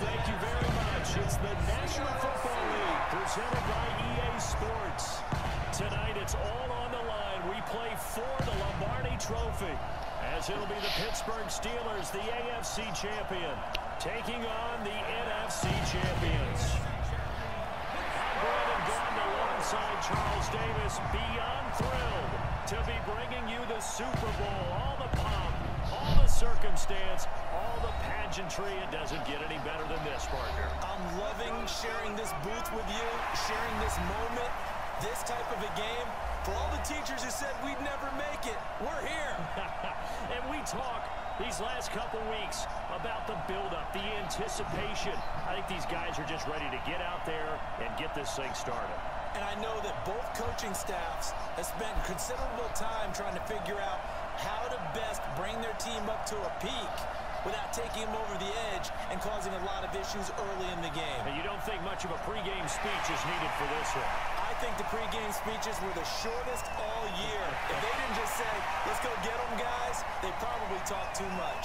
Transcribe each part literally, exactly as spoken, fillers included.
thank you very much. It's the National Football League presented by E A Sports. Tonight it's all on the line. We play for the Lombardi Trophy, as it'll be the Pittsburgh Steelers, the A F C champion, taking on the N F C champions. Brandon Gordon alongside Charles Davis, beyond thrilled to be bringing you the Super Bowl. All the pomp, all the circumstance, all the pageantry. It doesn't get any better than this, partner. I'm loving sharing this booth with you, sharing this moment, this type of a game. For all the teachers who said we'd never make it, we're here. And we talk these last couple weeks about the build-up, the anticipation. I think these guys are just ready to get out there and get this thing started. And I know that both coaching staffs have spent considerable time trying to figure out how to best bring their team up to a peak without taking them over the edge and causing a lot of issues early in the game. And you don't think much of a pregame speech is needed for this one? I think the pregame speeches were the shortest all year. If they didn't just say, let's go get them, guys, they probably talked too much.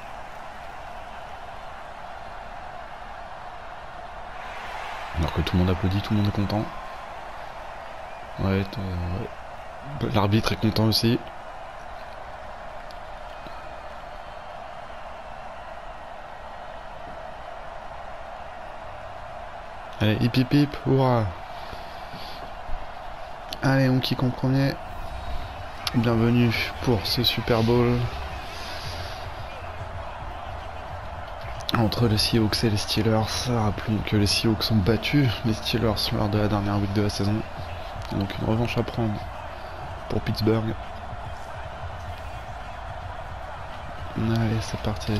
Alors que tout le monde applaudit, tout le monde est content. Ouais, ouais. L'arbitre est content aussi. Allez, hip hip hip, hurrah! Allez, on kick en premier. Bienvenue pour ce Super Bowl entre les Seahawks et les Steelers. Rappelons que les Seahawks ont battu les Steelers lors de la dernière week de la saison. Donc une revanche à prendre pour Pittsburgh. Allez, c'est parti.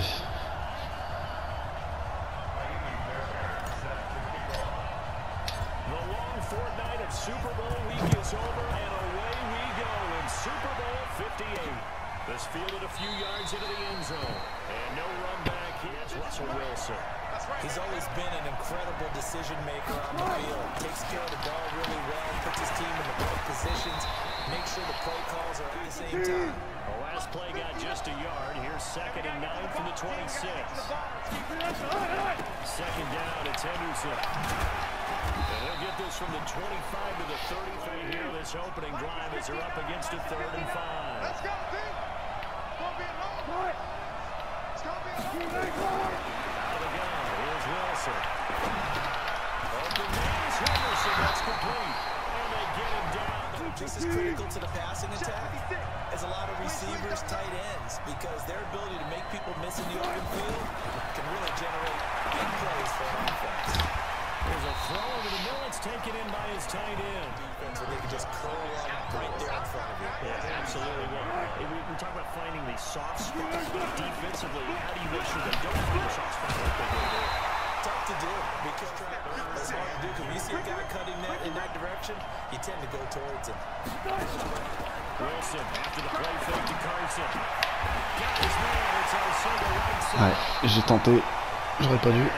Super Bowl week is over, and away we go in Super Bowl fifty-eight. This fielded a few yards into the end zone, and no run back. Here's Russell Wilson. He's always been an incredible decision maker on the field. Takes care of the ball really well, puts his team in the right positions, makes sure the play calls are at the same time. The last play got just a yard. Here's second and nine from the twenty-six. Second down, it's Henderson. And they'll get this from the twenty-five to the thirty-three here. This opening drive as they're up against a third and five. Let's go, team. It's going to be a long play. It's going to be a long play. Out of the gun. Here's Wilson. Open man is Henderson. That's complete. And they get him down. Just as critical to the passing attack as a lot of receivers, tight ends, because their ability to make people miss in the open field can really generate big plays for an offense. There's a throw over the middle. It's taken in by his tight end. Defense where they can just curl up right there in front of you. Yeah, absolutely. Well, we, we talk about finding these soft spots, but defensively, how do you make sure they don't find a soft spot like they do there? Tough to do because it's hard to do. Because when you see a guy cutting that in that direction, you tend to go towards him. Wilson after the play fake to Carson. Got his man. It's outside the right side. Ouais, j'ai tenté. J'aurais pas dû.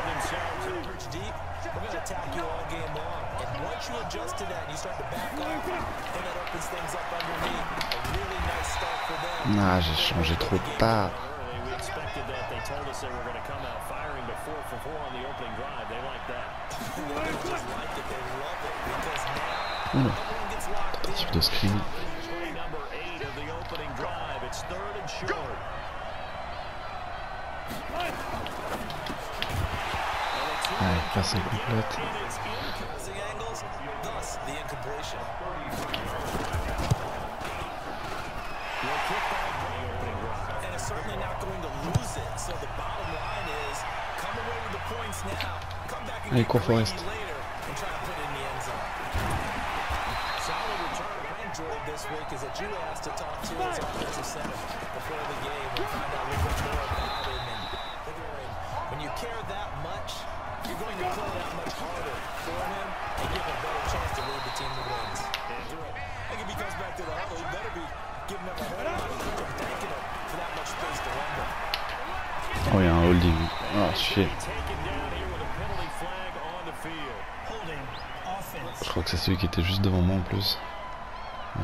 Attack you all game long, and once you adjust to that and you start to back off, then that opens things up underneath. A really nice start for them. Ah, j'ai changé trop tard. We expected that. They told us they were going to come out firing before for four on the opening drive. They like that. They just like it. They love it because now Oula, everyone gets locked in. tentative de screen. Play number eight of the opening drive. It's third and short. Ouais, passe complète. Certainly not going to lose it. So the bottom line is, come away with the points now. Come back and get crazy later and try to put it in the end zone. Solid return. I enjoyed this week is that you asked to talk to his offensive center before the game and find out a little bit more about him. And figuring when you care that much, you're going to play that much harder for him and give him a better chance to lead the team to wins. I think if he comes back to the huddle, he better be giving him a whole lot of credit, thanking him for that much space to run with. Oh, il y a un holding. Oh, shit. Je crois que c'est celui qui était juste devant moi en plus. Ouais.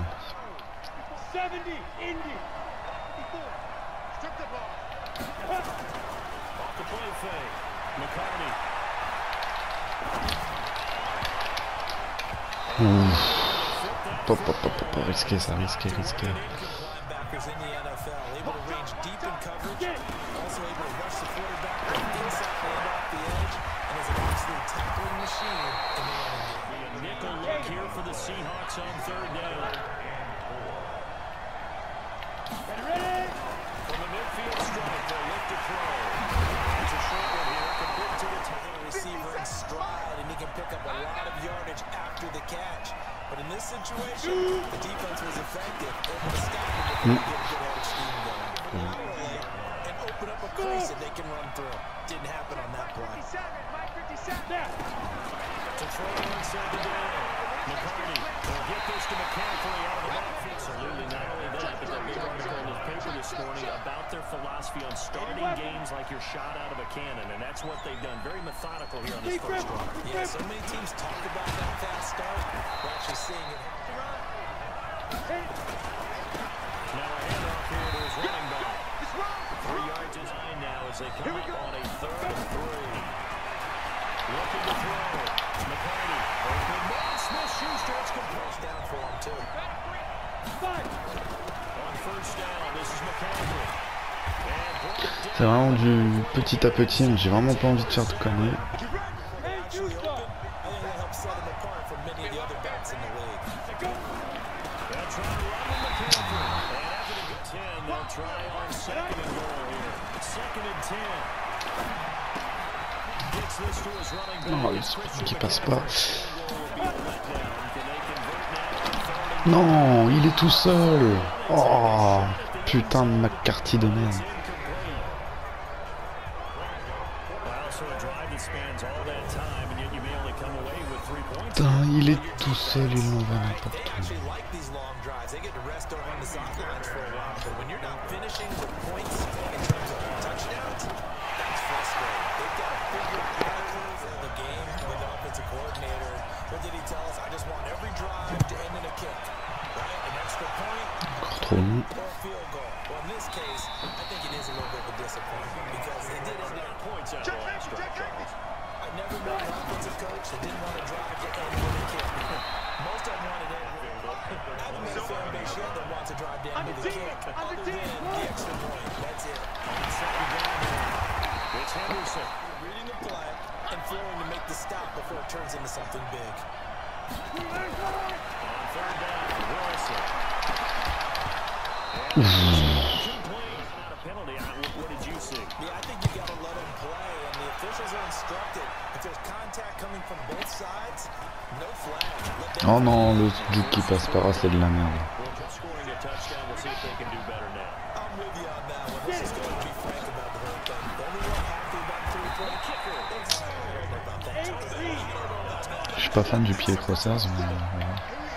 Pop, pop, pop, pop, pop, risqué ça, risqué, risqué. But in this situation, the defense was effective. Able to stop him before he get a good head of steam going. And open up a crease that they can run through. Didn't happen on that play. To throw inside the down. McCarty will get this to McCaffrey out of the backfield. Absolutely, not only that, but that big article in his paper this morning about their philosophy on starting games like you're shot out of a cannon, and that's what they've done. Very methodical here on this first drive. Yeah, so many teams talk about that fast start. We're actually seeing it. Now a handoff here to his running back. Three yards behind now as they come up on a third and three. Looking to throw. McCarty. Open man. Smith-Schuster. It's complete down for him, too. On first down, this is McCaffrey. C'est vraiment du petit à petit, mais j'ai vraiment pas envie de faire de conneries. Non, il qui passe pas. Non, il est tout seul. Oh, putain de McCarthy de merde. Putain, il est tout seul, il l'envoie n'importe où. Encore trop long. It's Henderson reading the play and flowing to make the stop before it turns into something big. On third down, Wilson. Not a penalty. What did you see? Yeah, I think you got to let him play, and the officials are instructed. If there's contact coming from both sides, no flag. Oh non, le du qui passe par là, c'est de la merde. Je suis pas fan du pied crossers, mais voilà.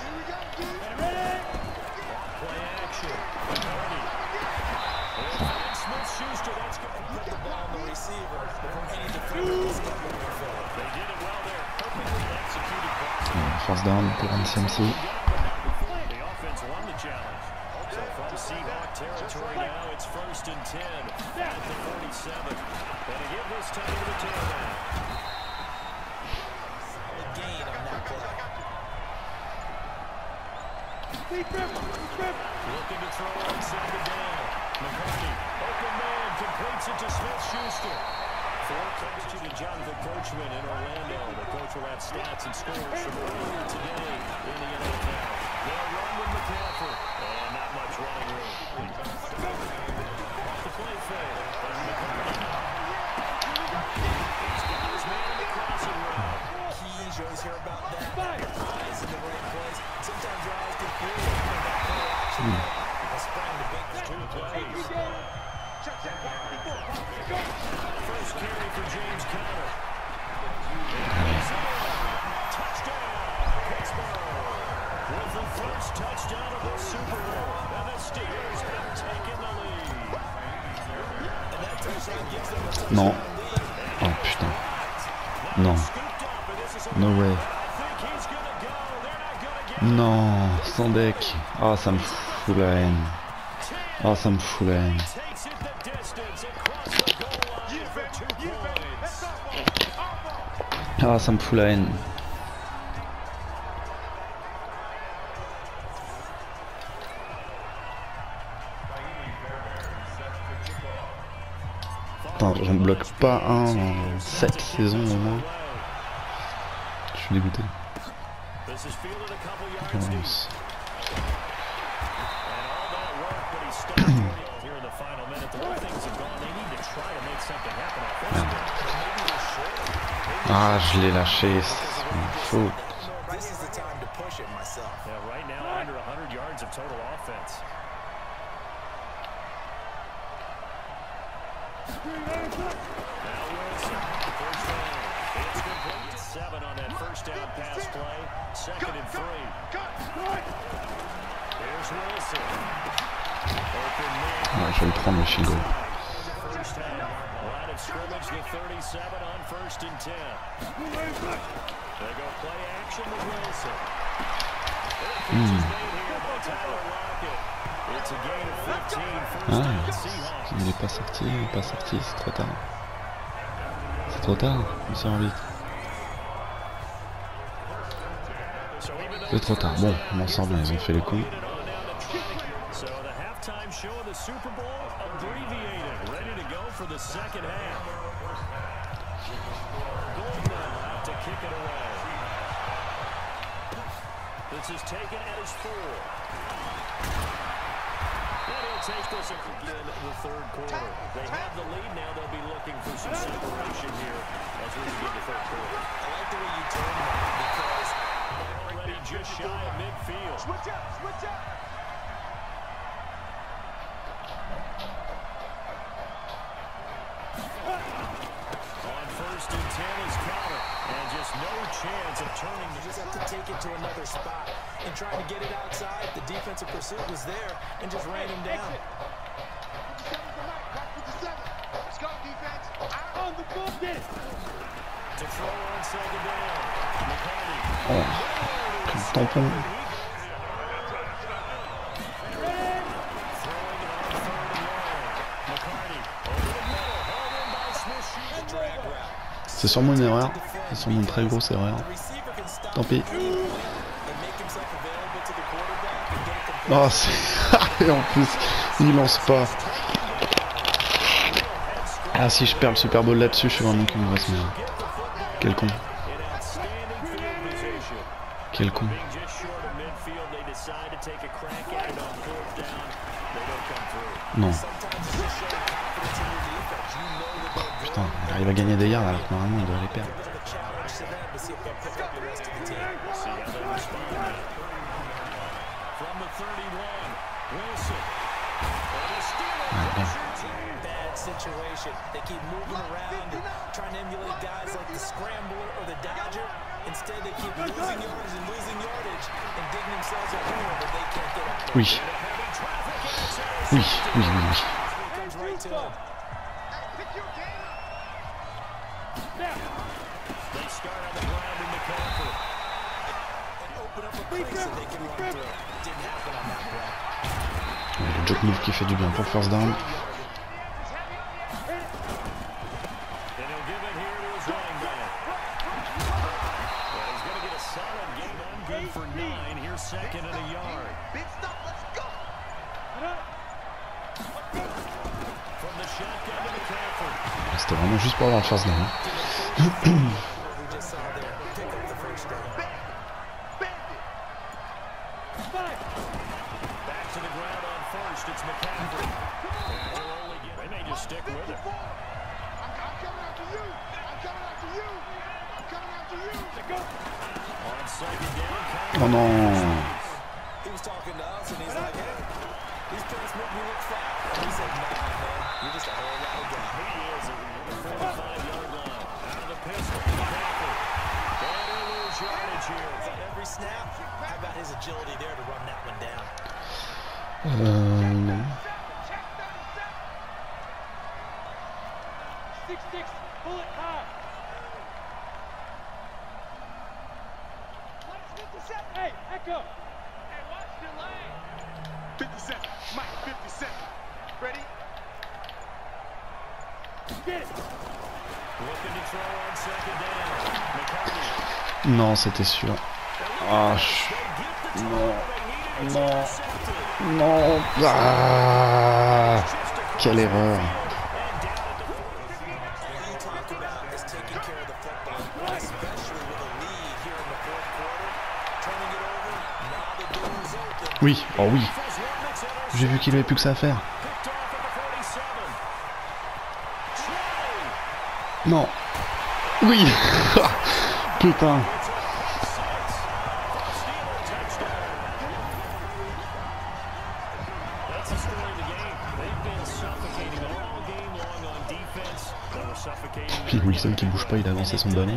First down pour un C M C. Looking to throw inside the down. McCarty, open man, completes it to Smith-Schuster. Four catches to Jonathan Coachman in Orlando. The coach will have stats and scores from earlier today in the N F L. They'll run with McCaffrey, and not much running room. Off the play fade. He's got his man in the crossing route. Keys, you always hear about that. Eyes in the right place. Sometimes your eyes get clear. A sprang to beat the two plays. First carry for James Conner. Touchdown, Pittsburgh. With the first touchdown of the Super Bowl. And the Steelers have taken the lead. And that touchdown gives them a touchdown Non. lead. Oh putain. Non. No way. Non, sans deck. Ah, ça me fout la haine. Ah, ça me fout la haine. Takes it the distance across the goal line for two points. Ah, ça me fout la haine. Putain, j'en bloque pas un en sept saisons au moins. Je suis dégoûté. Commence. Merde. Ah, je l'ai lâché, c'est une faute. Ouais, je vais le prendre le field goal. Hmm. Ah, il n'est pas sorti, il n'est pas sorti, c'est trop tard. C'est trop tard, il sort vite. C'est trop tard, bon, on m'en sort bien, ils ont fait les cons. This is taken at his four. And he'll take this again in the third quarter. They have the lead now. They'll be looking for some separation here as we begin the third quarter. I like the way you turn that because they're already just shy of midfield. Switch up, switch up. On first and ten is Crowder. And just no chance of turning. You just have to take it to another spot. And trying to get it outside, the defensive pursuit was there and just ran him down. Let's go, defense. On the ball, get it. To throw on second down. McCarty. Oh, quel tampon. C'est sûrement une erreur. C'est sûrement une très grosse erreur. Tant pis. Oh, c'est... Et en plus, il lance pas. Ah, si je perds le Super Bowl là-dessus, je suis vraiment qu'une grosse merde. Quel con. Quel con. Non. Putain, il arrive à gagner des yards alors que normalement il doit les perdre. Ah, bien. Situation. They keep moving around and trying to emulate guys like the Scrambler or the Dodger. Instead, they keep losing yards and losing yardage and digging themselves a hole that they can't get out. Oui. Oui, oui, oui, oui. They start on the ground in the cover and open up a place that they can run through. Didn't happen on that play. Le joke move qui fait du bien pour first down. Second and a yard. Big stop, let's go. From the shotgun to McCaffrey. C'était vraiment juste pour avoir le first down. Back to the ground on first. It's McCaffrey. They may just stick with it. I'm coming after you. I'm coming after you. I'm coming after you. Let's go. On second down. Oh non. He was talking to us and he's like, hey, these players make me look fat. And he said, nah, man, you're just a whole lot of guy. He is at the forty-five yard line. Out of the pistol. McCaffrey. And they lose yardage here. On every snap, how about his agility there to run that one down? Euh, non. Six six, pull it high. Hey, Echo. Hey, watch the lane. fifty-seven, Mike, fifty-seven. Ready? Get it. Non, c'était sûr. Ah, je... non, non, non. Ah, quelle erreur. Oui, oh oui. J'ai vu qu'il avait plus que ça à faire. Non. Oui. Putain. Puis Wilson qui bouge pas, il a avancé son ballon.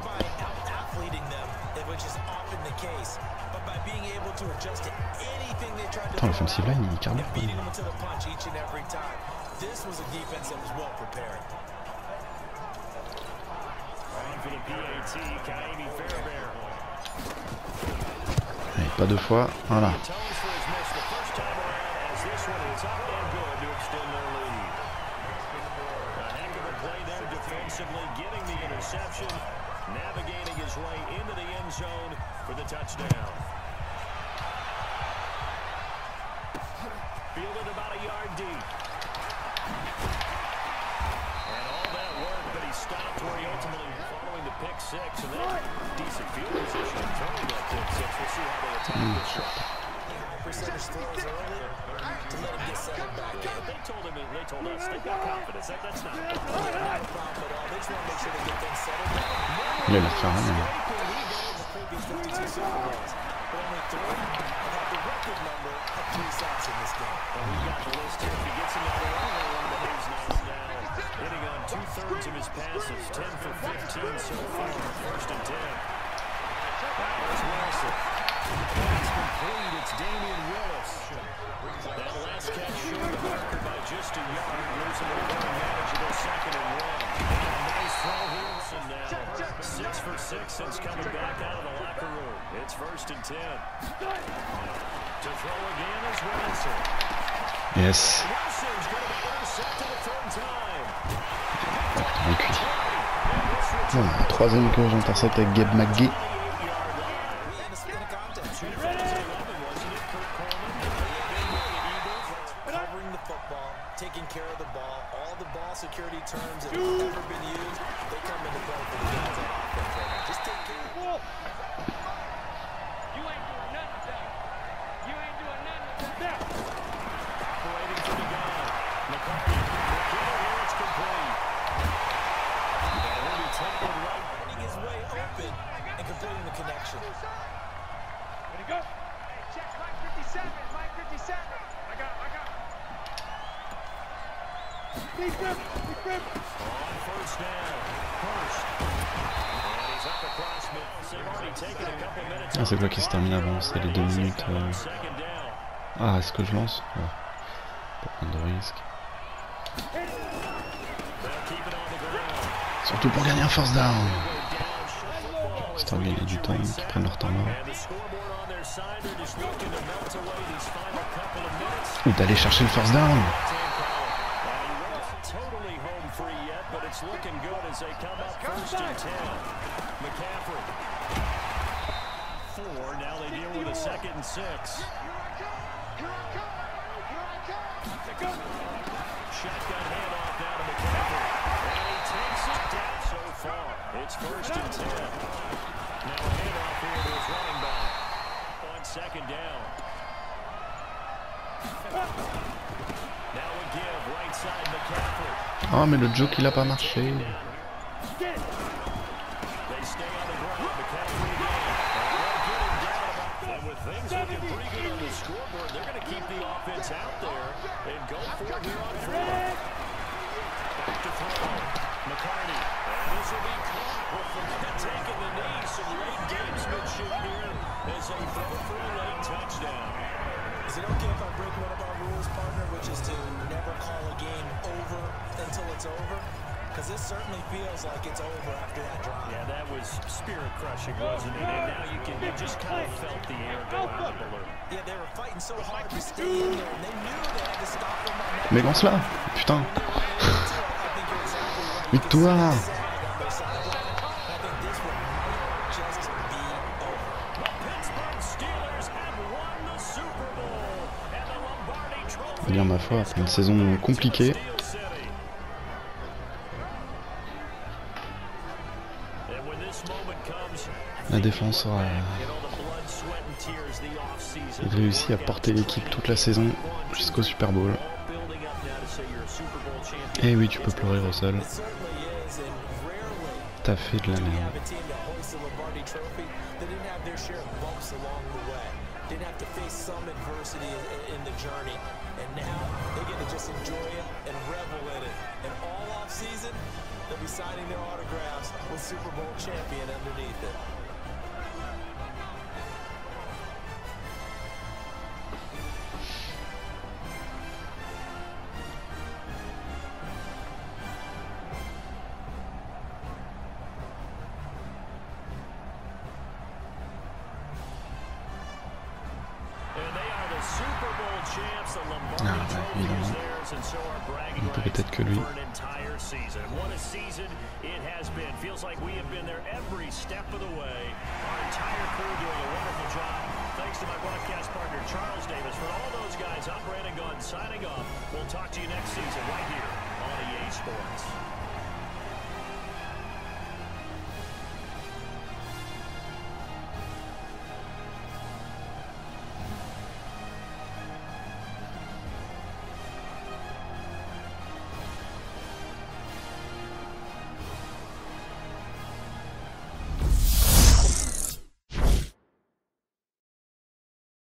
Attends, l'offensive line, il carbure. Allez, pas deux fois, voilà. Fielded about a yard deep. And all that work, but he stopped where he ultimately following the pick six. And then decent field position and throwing that pick six. We'll see how they attack mm. this shot. Percentage throws earlier to let him get settled back in. They told him, they told us, they got confidence. That, that's not a problem at all. They just want to make sure they get things settled down. Il a l'air faire rien. Only three about the record number of three sacks in this game. Well, we've got the list here. If he gets another one, one behaves nice now. Hitting on two-thirds of his passes, ten for fifteen so far, first and ten. There's Wilson. That's complete. It's Damian Willis. That last catch short of Parker by just a yard, losing a very manageable second and one. Nice throw, Wilson now. Six for six since coming back out of the locker room. It's first and ten. To throw again is Wilson. Yes. Wilson's going to be intercepted a third time. Bon, troisième que j'intercepte avec Gabe McGee. Taking care of the ball, all the ball security terms that have ever been used, they come into play for the guys on offense right now. Just take care of the ball. You ain't doing nothing with that. You ain't doing nothing with that. Operating for the guy. McCarthy. Here it's complete. And he'll be tackled right. Finding his way open and completing the connection. Ready to go. Hey, check Mike fifty-seven. Mike fifty-seven. I got I got Big grip, big grip. On first down. First. And he's up across mid. They've already taken a couple minutes. Ah, c'est quoi qui se termine avant? C'est les deux minutes. Euh... Ah, est-ce que je lance? Ouais. Pas prendre de risque. Surtout pour gagner un first down. Histoire de gagner du temps, qu'ils prennent leur temps mort. Ou d'aller chercher le first down. It's looking good as they come up first and ten. McCaffrey. Four. Now they deal with a second and six. Shotgun handoff now to McCaffrey. And he takes it down so far. It's first and ten. Now a handoff here to his running back. On second down. Now a give right side McCaffrey. Ah, mais le joke il a pas marché. Is it okay if I break one of our rules, partner, which is to never call a game over until it's over? Because this certainly feels like it's over after that drive. Yeah, that was spirit-crushing, wasn't it? And now you can you just kind of felt the air go out of the balloon. Yeah, they were fighting so hard to stay in there, and they knew they had to stop them. Mais lance-la, putain. Victoire. faut dire ma foi, après une saison compliquée. La défense aura réussi à porter l'équipe toute la saison jusqu'au Super Bowl. Et oui, tu peux pleurer, Russell. T'as fait de la merde. Ah ouais, évidemment. On peut peut-être que lui. Thanks to my broadcast partner Charles Davis. For all those guys, I'm Brandon Gunn signing off. We'll talk to you next season right here on E A Sports.